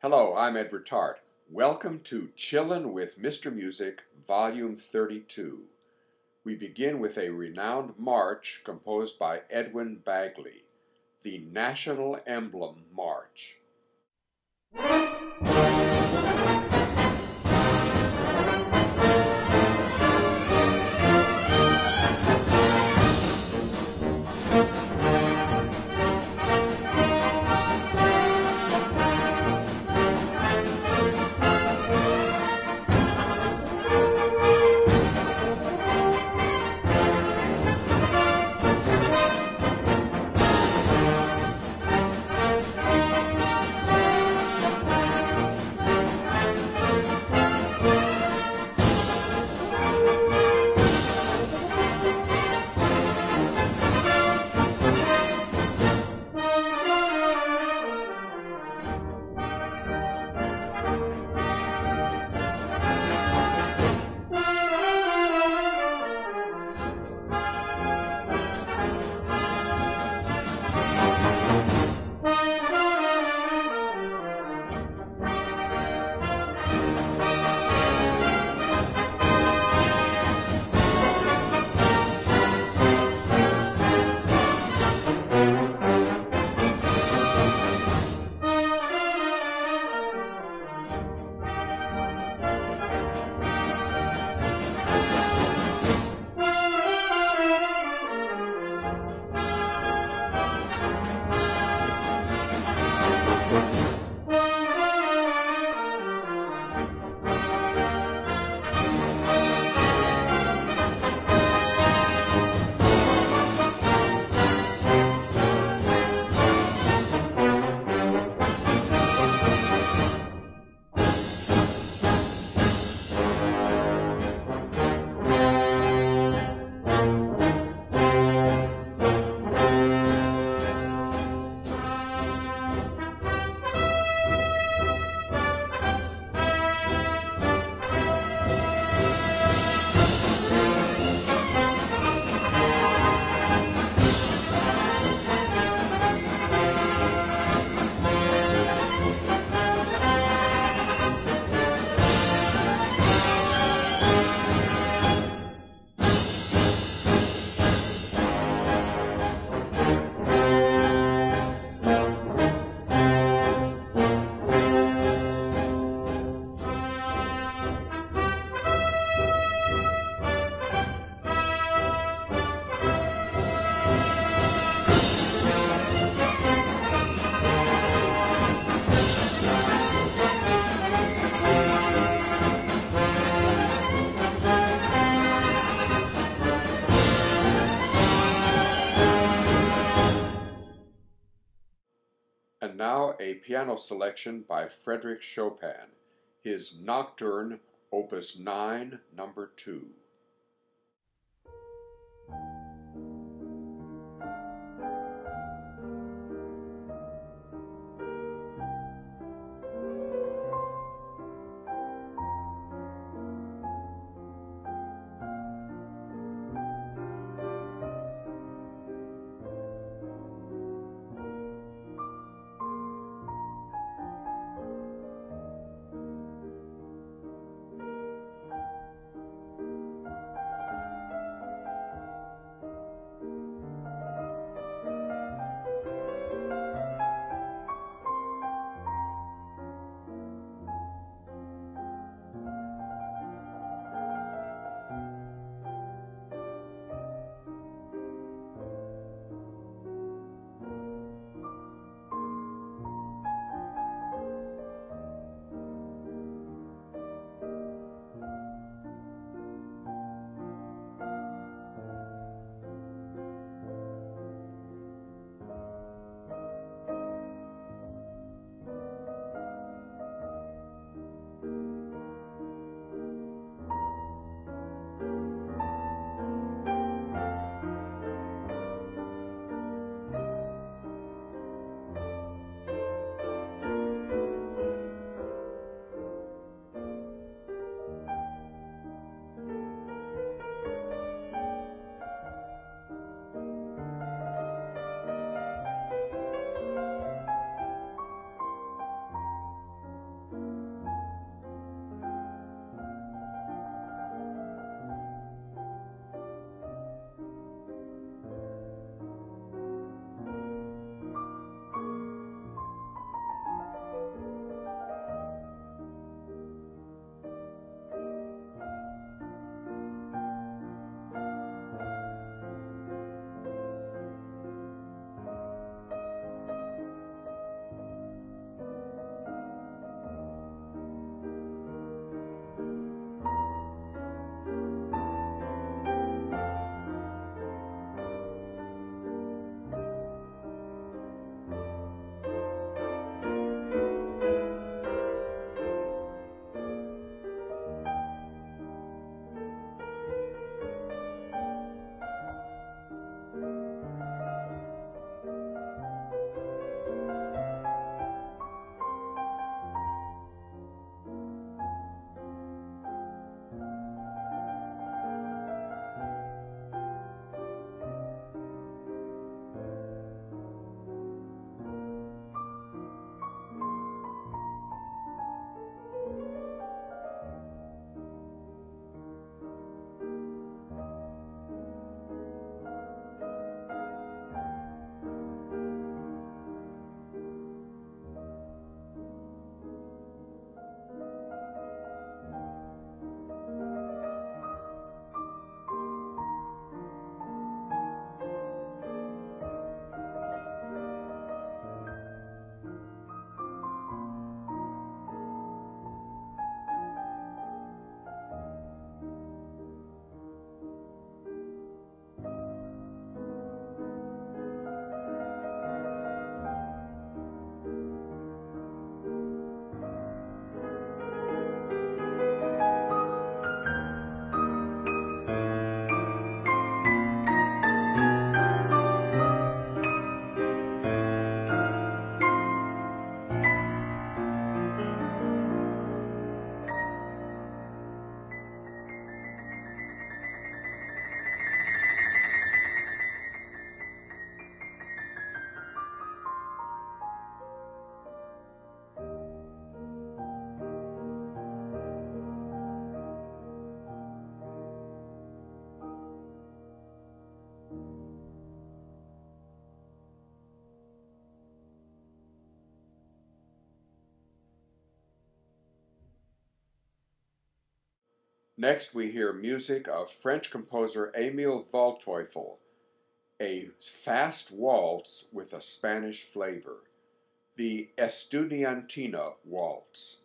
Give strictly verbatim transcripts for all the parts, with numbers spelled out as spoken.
Hello, I'm Edward Tart. Welcome to Chillin' with Mister Music, Volume thirty-two. We begin with a renowned march composed by Edwin Bagley, the National Emblem March. And now a piano selection by Frédéric Chopin, his Nocturne, Opus nine, number two. Next we hear music of French composer Émile Waldteufel, a fast waltz with a Spanish flavor, the Estudiantina Waltz.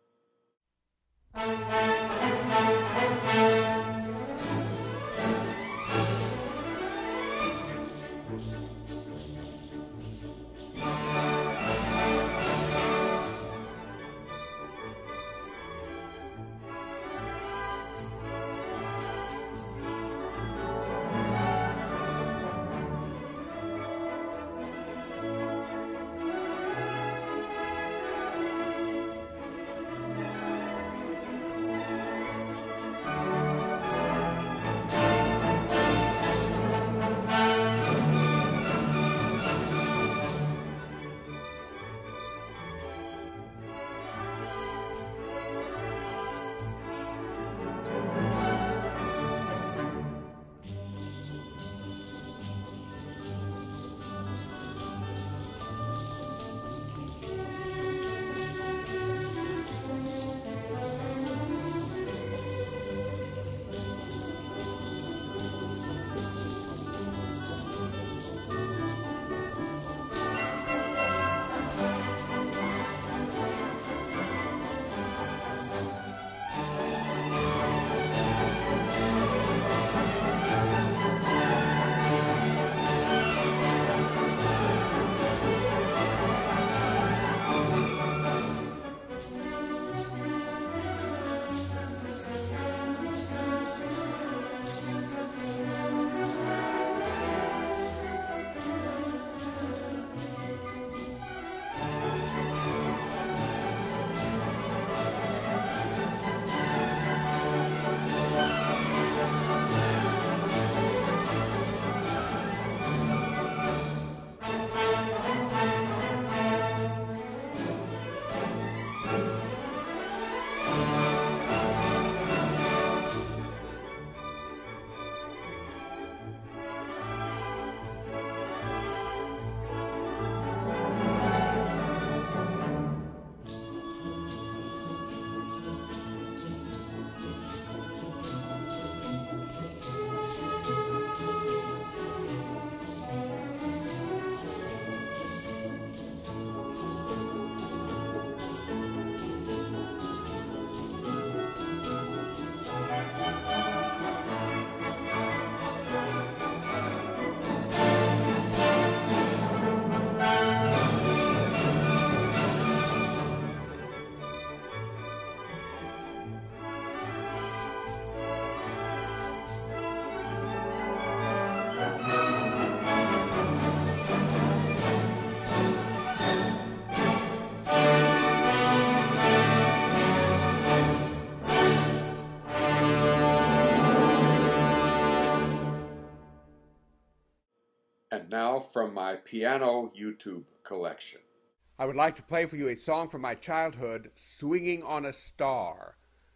And now from my piano YouTube collection. I would like to play for you a song from my childhood, Swinging on a Star.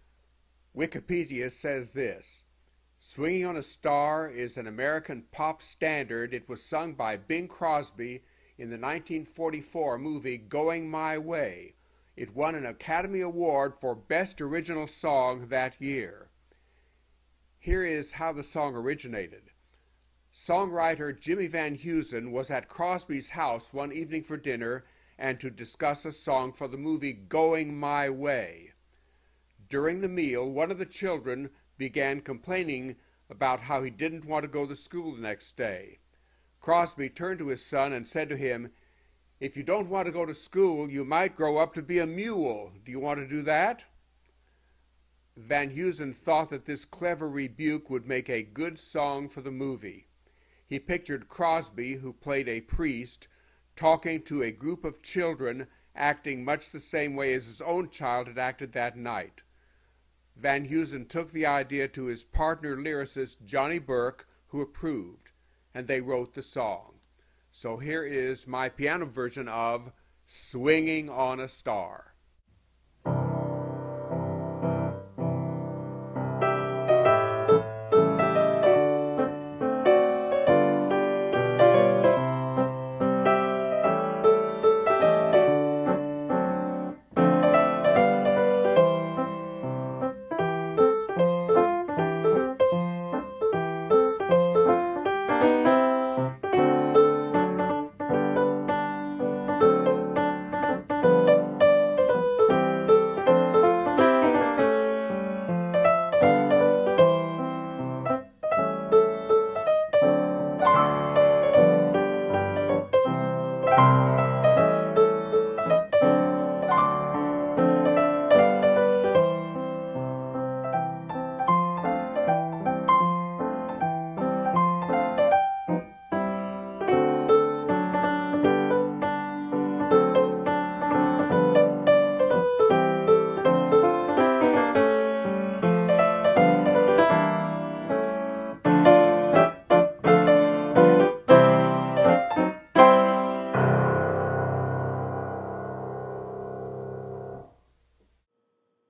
Wikipedia says this: Swinging on a Star is an American pop standard. It was sung by Bing Crosby in the nineteen forty-four movie Going My Way. It won an Academy Award for Best Original Song that year. Here is how the song originated. Songwriter Jimmy Van Heusen was at Crosby's house one evening for dinner and to discuss a song for the movie Going My Way. During the meal, one of the children began complaining about how he didn't want to go to school the next day. Crosby turned to his son and said to him, "If you don't want to go to school, you might grow up to be a mule. Do you want to do that?" Van Heusen thought that this clever rebuke would make a good song for the movie. He pictured Crosby, who played a priest, talking to a group of children, acting much the same way as his own child had acted that night. Van Heusen took the idea to his partner lyricist Johnny Burke, who approved, and they wrote the song. So here is my piano version of Swinging on a Star.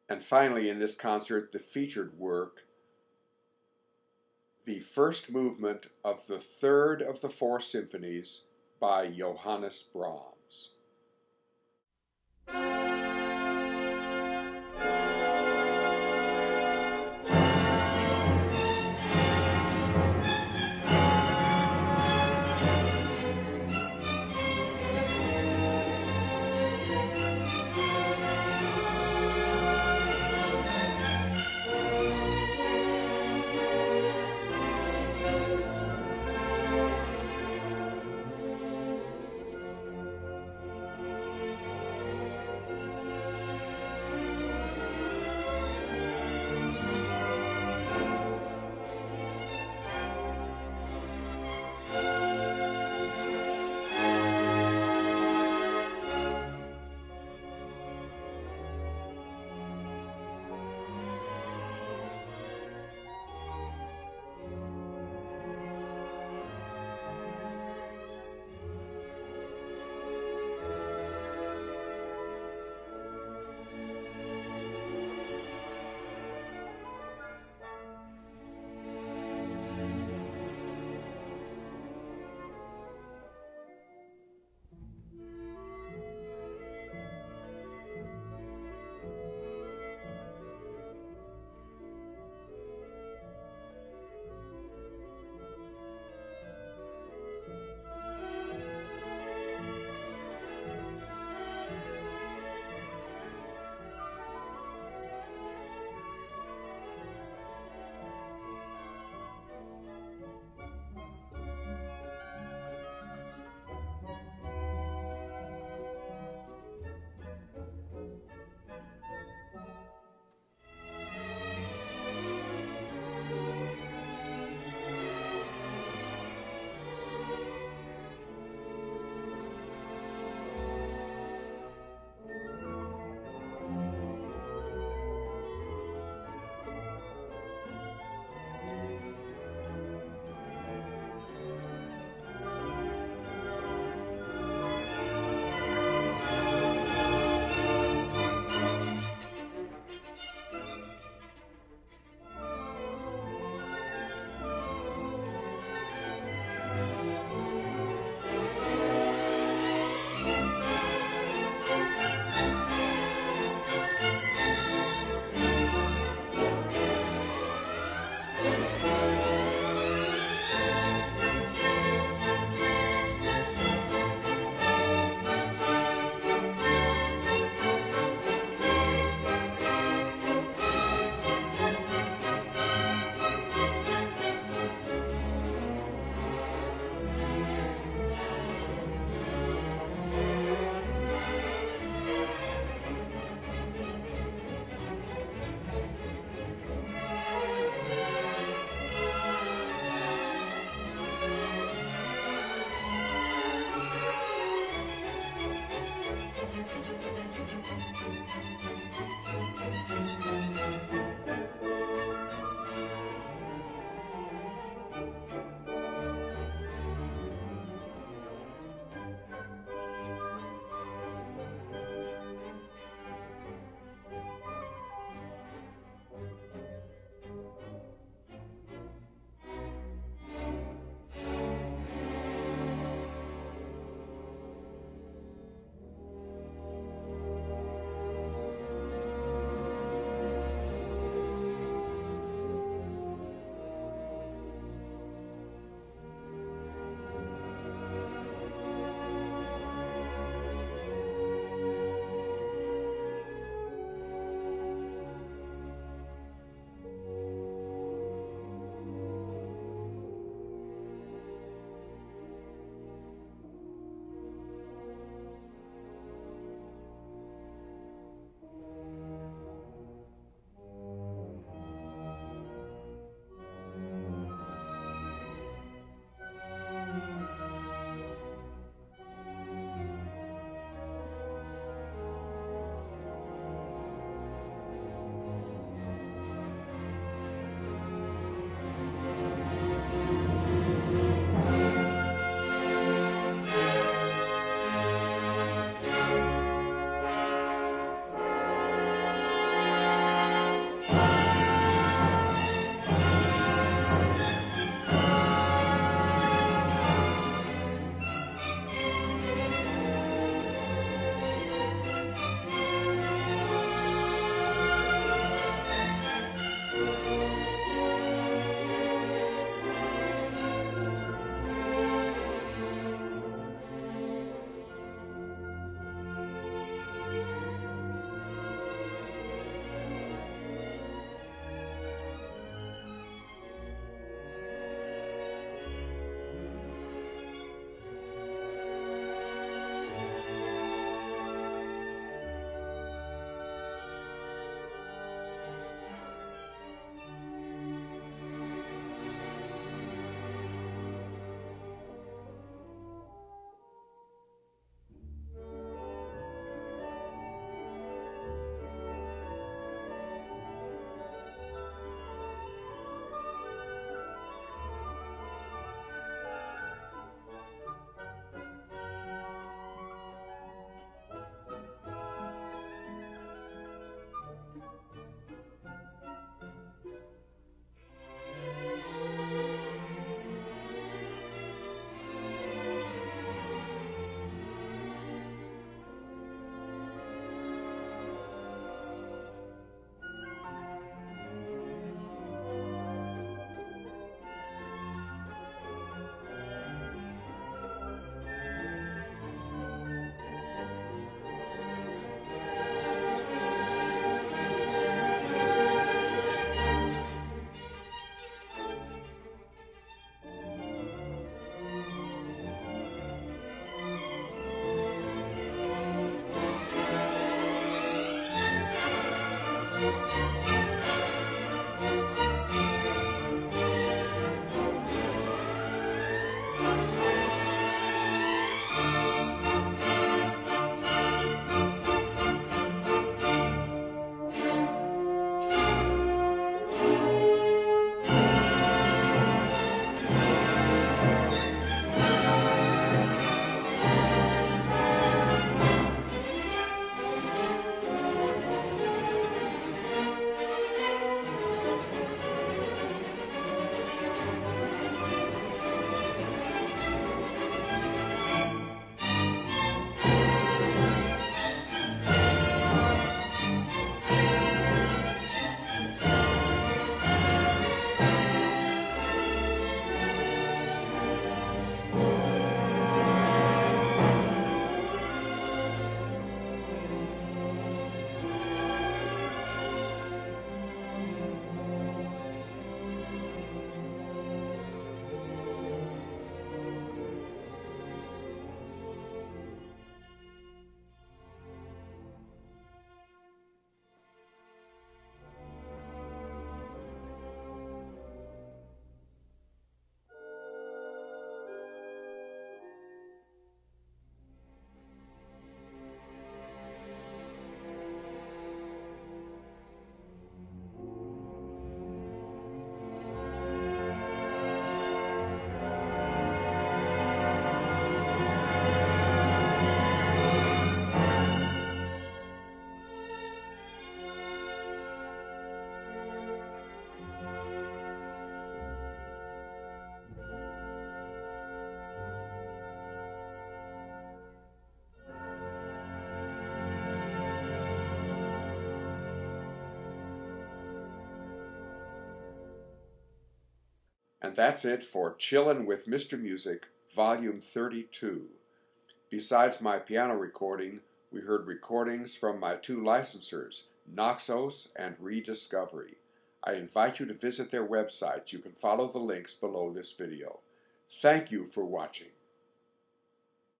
And finally, in this concert, the featured work, the first movement of the third of the four symphonies by Johannes Brahms. And that's it for Chillin' with Mister Music, Volume thirty-two. Besides my piano recording, we heard recordings from my two licensors, Naxos and Rediscovery. I invite you to visit their websites. You can follow the links below this video. Thank you for watching.